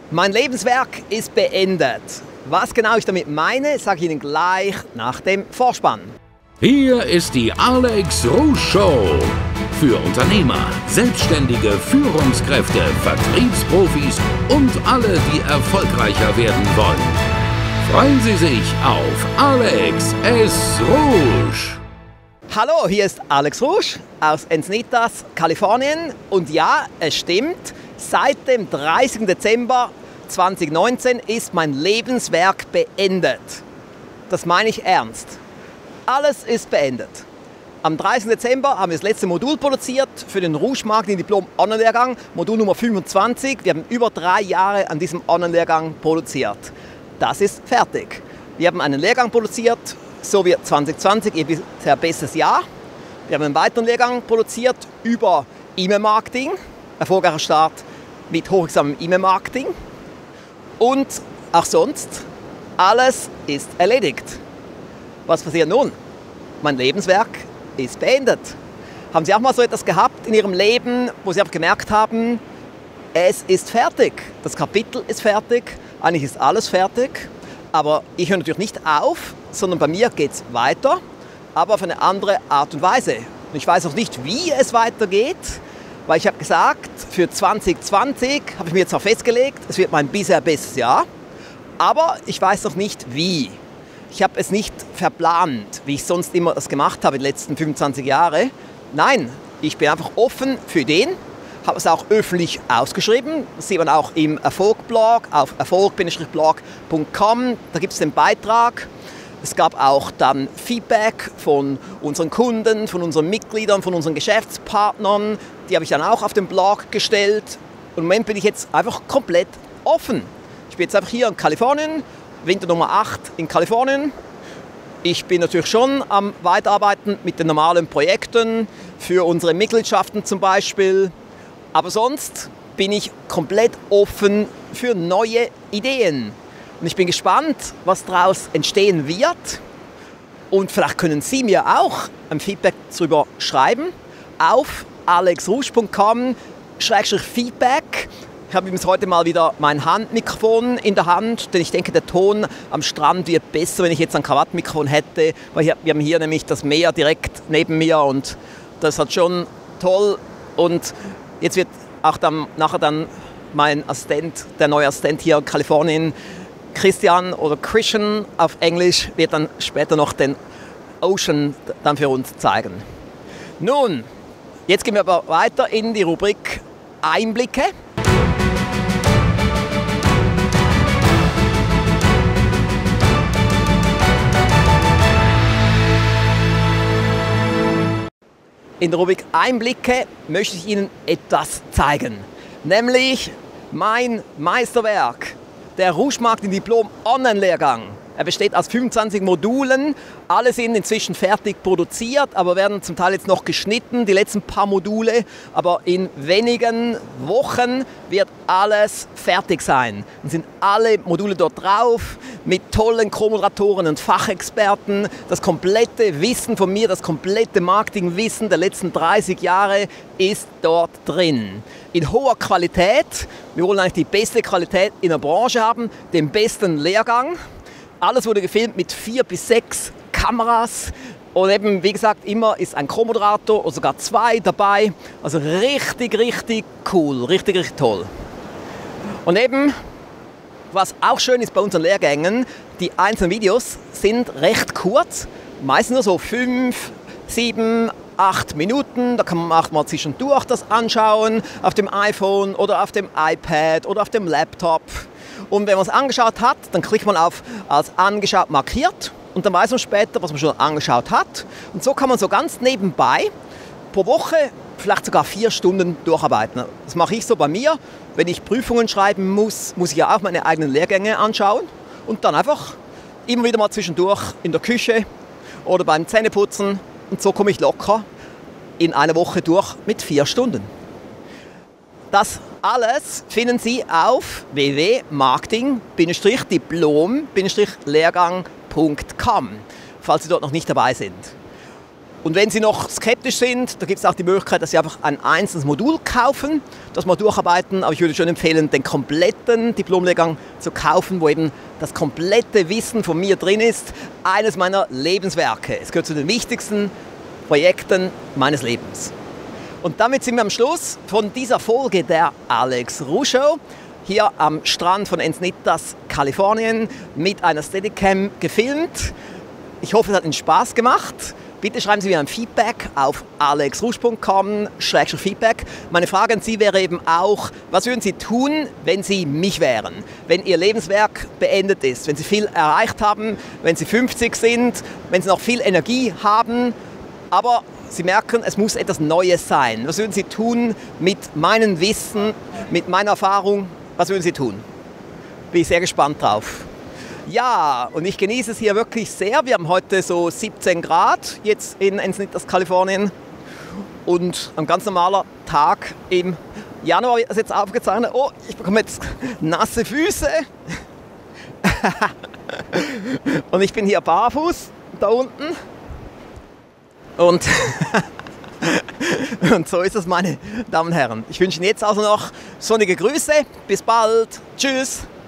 Mein Lebenswerk ist beendet. Was genau ich damit meine, sage ich Ihnen gleich nach dem Vorspann. Hier ist die Alex Rouge Show. Für Unternehmer, Selbstständige, Führungskräfte, Vertriebsprofis und alle, die erfolgreicher werden wollen. Freuen Sie sich auf Alex S. Rouge. Hallo, hier ist Alex Rouge aus Encinitas, Kalifornien. Und ja, es stimmt, seit dem 30. Dezember 2019 ist mein Lebenswerk beendet. Das meine ich ernst. Alles ist beendet. Am 30. Dezember haben wir das letzte Modul produziert für den Rouge Marketing Diplom Online-Lehrgang, Modul Nummer 25. Wir haben über 3 Jahre an diesem Online-Lehrgang produziert. Das ist fertig. Wir haben einen Lehrgang produziert, so wie 2020, ihr bisher bestes Jahr. Wir haben einen weiteren Lehrgang produziert über E-Mail-Marketing, erfolgreicher Start mit hochwirksamem E-Mail-Marketing. Und auch sonst, alles ist erledigt. Was passiert nun? Mein Lebenswerk ist beendet. Haben Sie auch mal so etwas gehabt in Ihrem Leben, wo Sie einfach gemerkt haben, es ist fertig, das Kapitel ist fertig, eigentlich ist alles fertig, aber ich höre natürlich nicht auf, sondern bei mir geht es weiter, aber auf eine andere Art und Weise. Und ich weiß auch nicht, wie es weitergeht, weil ich habe gesagt, für 2020 habe ich mir jetzt auch festgelegt, es wird mein bisher bestes Jahr, aber ich weiß noch nicht, wie. Ich habe es nicht verplant, wie ich sonst immer das gemacht habe die letzten 25 Jahre. Nein, ich bin einfach offen für Ideen, habe es auch öffentlich ausgeschrieben. Das sieht man auch im Erfolg-Blog auf erfolg-blog.com. Da gibt es den Beitrag. Es gab auch dann Feedback von unseren Kunden, von unseren Mitgliedern, von unseren Geschäftspartnern. Die habe ich dann auch auf den Blog gestellt. Und im Moment bin ich jetzt einfach komplett offen. Ich bin jetzt einfach hier in Kalifornien, Winter Nummer 8 in Kalifornien. Ich bin natürlich schon am Weiterarbeiten mit den normalen Projekten für unsere Mitgliedschaften zum Beispiel. Aber sonst bin ich komplett offen für neue Ideen. Und ich bin gespannt, was daraus entstehen wird. Und vielleicht können Sie mir auch ein Feedback darüber schreiben auf alexrouge.com/Feedback. Ich habe übrigens heute mal wieder mein Handmikrofon in der Hand, denn ich denke, der Ton am Strand wird besser, wenn ich jetzt ein Krawattmikrofon hätte, weil wir haben hier nämlich das Meer direkt neben mir und das ist halt schon toll. Und jetzt wird auch nachher mein Assistent, der neue Assistent hier in Kalifornien, Christian oder Christian auf Englisch, wird dann später noch den Ocean dann für uns zeigen. Nun, jetzt gehen wir aber weiter in die Rubrik Einblicke. In der Rubrik Einblicke möchte ich Ihnen etwas zeigen, nämlich mein Meisterwerk, der Rouge Marketing Diplom Online-Lehrgang. Er besteht aus 25 Modulen, alle sind inzwischen fertig produziert, aber werden zum Teil jetzt noch geschnitten, die letzten paar Module, aber in wenigen Wochen wird alles fertig sein. Dann sind alle Module dort drauf, mit tollen Co-Moderatoren und Fachexperten. Das komplette Wissen von mir, das komplette Marketingwissen der letzten 30 Jahre ist dort drin. In hoher Qualität, wir wollen eigentlich die beste Qualität in der Branche haben, den besten Lehrgang. Alles wurde gefilmt mit 4 bis 6 Kameras und eben, wie gesagt, immer ist ein Co-Moderator oder sogar 2 dabei. Also richtig, richtig cool, richtig, richtig toll. Und eben, was auch schön ist bei unseren Lehrgängen, die einzelnen Videos sind recht kurz, meistens nur so 5, 7, 8 Minuten, da kann man auch mal zwischendurch das anschauen, auf dem iPhone oder auf dem iPad oder auf dem Laptop. Und wenn man es angeschaut hat, dann klickt man auf als angeschaut markiert und dann weiß man später, was man schon angeschaut hat. Und so kann man so ganz nebenbei pro Woche vielleicht sogar 4 Stunden durcharbeiten. Das mache ich so bei mir. Wenn ich Prüfungen schreiben muss, muss ich ja auch meine eigenen Lehrgänge anschauen und dann einfach immer wieder mal zwischendurch in der Küche oder beim Zähneputzen. Und so komme ich locker in einer Woche durch mit 4 Stunden. Das alles finden Sie auf www.marketing-diplom-lehrgang.com, falls Sie dort noch nicht dabei sind. Und wenn Sie noch skeptisch sind, da gibt es auch die Möglichkeit, dass Sie einfach ein einzelnes Modul kaufen, das mal durcharbeiten. Aber ich würde schon empfehlen, den kompletten Diplomlehrgang zu kaufen, wo eben das komplette Wissen von mir drin ist. Eines meiner Lebenswerke. Es gehört zu den wichtigsten Projekten meines Lebens. Und damit sind wir am Schluss von dieser Folge der Alex Rusch Show. Hier am Strand von Encinitas, Kalifornien, mit einer Steadicam gefilmt. Ich hoffe, es hat Ihnen Spaß gemacht. Bitte schreiben Sie mir ein Feedback auf alexrusch.com/Feedback. Meine Frage an Sie wäre eben auch, was würden Sie tun, wenn Sie mich wären? Wenn Ihr Lebenswerk beendet ist, wenn Sie viel erreicht haben, wenn Sie 50 sind, wenn Sie noch viel Energie haben, aber Sie merken, es muss etwas Neues sein. Was würden Sie tun mit meinem Wissen, mit meiner Erfahrung? Was würden Sie tun? Bin ich sehr gespannt drauf. Ja, und ich genieße es hier wirklich sehr. Wir haben heute so 17 Grad jetzt in Encinitas, Kalifornien. Und ein ganz normaler Tag im Januar wird das jetzt aufgezeichnet. Oh, ich bekomme jetzt nasse Füße. Und ich bin hier barfuß, da unten. Und so ist es, meine Damen und Herren. Ich wünsche Ihnen jetzt also noch sonnige Grüße. Bis bald. Tschüss.